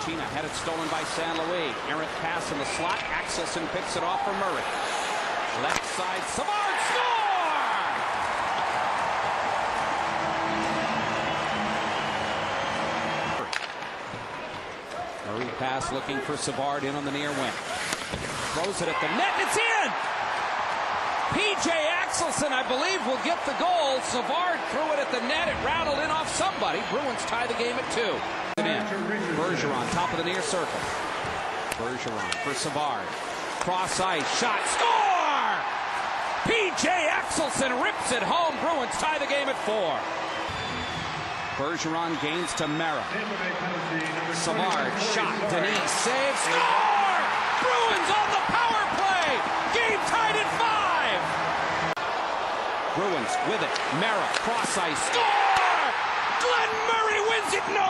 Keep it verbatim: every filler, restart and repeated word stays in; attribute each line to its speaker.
Speaker 1: China had it stolen by San Luis. Errant pass in the slot. Axelson picks it off for Murray. Left side, Savard score! Murray pass looking for Savard in on the near wing. Throws it at the net, and it's in! P J Axelson, I believe, will get the goal. Savard threw it at the net. It rattled in off somebody. Bruins tie the game at two. In. Bergeron, top of the near circle. Bergeron for Savard. Cross ice, shot, score! P J Axelson rips it home. Bruins tie the game at four. Bergeron gains to Mara. Savard, shot, Denis, save, score! Bruins on the power play! Game tied at five! Bruins with it. Mara, cross ice, score! Glenn Murray wins it no